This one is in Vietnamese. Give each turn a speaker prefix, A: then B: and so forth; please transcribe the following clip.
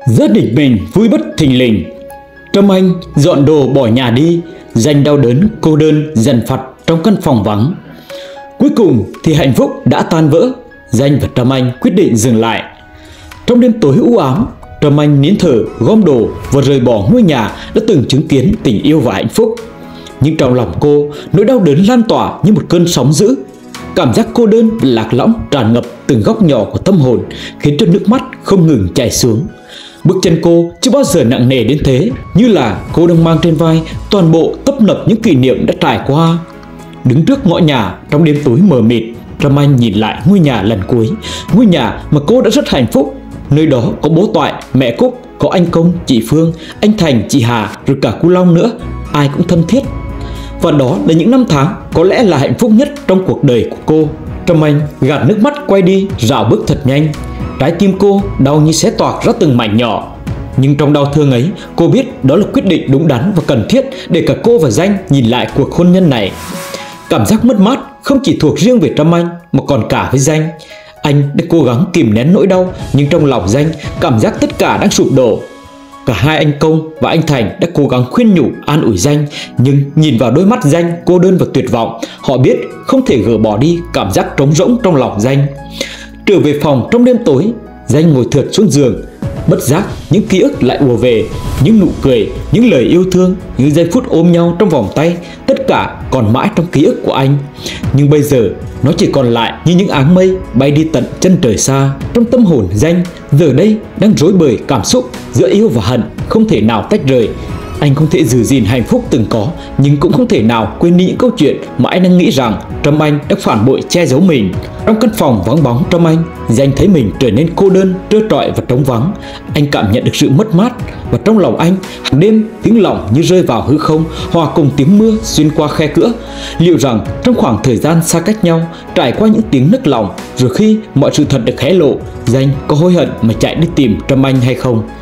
A: Gia đình mình vui bất thình lình. Trâm Anh dọn đồ bỏ nhà đi, Danh đau đớn, cô đơn, dằn vặt trong căn phòng vắng. Cuối cùng thì hạnh phúc đã tan vỡ. Danh và Trâm Anh quyết định dừng lại. Trong đêm tối u ám, Trâm Anh nín thở gom đồ và rời bỏ ngôi nhà đã từng chứng kiến tình yêu và hạnh phúc. Nhưng trong lòng cô, nỗi đau đớn lan tỏa như một cơn sóng dữ. Cảm giác cô đơn và lạc lõng tràn ngập từng góc nhỏ của tâm hồn, khiến cho nước mắt không ngừng chảy xuống. Bước chân cô chưa bao giờ nặng nề đến thế, như là cô đang mang trên vai toàn bộ tấp nập những kỷ niệm đã trải qua. Đứng trước ngõ nhà trong đêm tối mờ mịt, Trâm Anh nhìn lại ngôi nhà lần cuối, ngôi nhà mà cô đã rất hạnh phúc. Nơi đó có bố Toại, mẹ Cúc, có anh Công, chị Phương, anh Thành, chị Hà, rồi cả cô Long nữa, ai cũng thân thiết. Và đó là những năm tháng có lẽ là hạnh phúc nhất trong cuộc đời của cô. Trâm Anh gạt nước mắt quay đi, rảo bước thật nhanh. Trái tim cô đau như xé toạc ra từng mảnh nhỏ. Nhưng trong đau thương ấy, cô biết đó là quyết định đúng đắn và cần thiết để cả cô và Danh nhìn lại cuộc hôn nhân này. Cảm giác mất mát không chỉ thuộc riêng về Trâm Anh mà còn cả với Danh. Anh đã cố gắng kìm nén nỗi đau, nhưng trong lòng Danh cảm giác tất cả đang sụp đổ. Cả hai anh Công và anh Thành đã cố gắng khuyên nhủ an ủi Danh, nhưng nhìn vào đôi mắt Danh cô đơn và tuyệt vọng, họ biết không thể gỡ bỏ đi cảm giác trống rỗng trong lòng Danh. Trở về phòng trong đêm tối, Danh ngồi thượt xuống giường. Bất giác những ký ức lại ùa về, những nụ cười, những lời yêu thương, những giây phút ôm nhau trong vòng tay, tất cả còn mãi trong ký ức của anh. Nhưng bây giờ nó chỉ còn lại như những áng mây bay đi tận chân trời xa. Trong tâm hồn Danh giờ đây đang rối bời cảm xúc giữa yêu và hận không thể nào tách rời. Anh không thể giữ gìn hạnh phúc từng có, nhưng cũng không thể nào quên đi những câu chuyện mà anh đang nghĩ rằng Trâm Anh đã phản bội che giấu mình. Trong căn phòng vắng bóng Trâm Anh, Danh thấy mình trở nên cô đơn, trơ trọi và trống vắng. Anh cảm nhận được sự mất mát, và trong lòng anh hàng đêm tiếng lòng như rơi vào hư không, hòa cùng tiếng mưa xuyên qua khe cửa. Liệu rằng trong khoảng thời gian xa cách nhau, trải qua những tiếng nức lòng, rồi khi mọi sự thật được hé lộ, Danh có hối hận mà chạy đi tìm Trâm Anh hay không?